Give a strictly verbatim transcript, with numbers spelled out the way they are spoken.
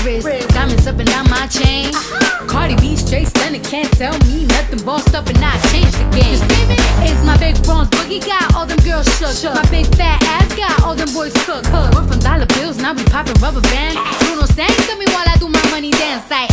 wrist, diamonds up and down my chain. Cardi B straight stunning, can't tell me nothing. Bossed up and I changed the game. It's my big bronze boogie, got all them girls shook. My big fat ass got all them boys cooked. We're from dollar bills, now we popping rubber bands. Bruno sang to me while I do my money dance like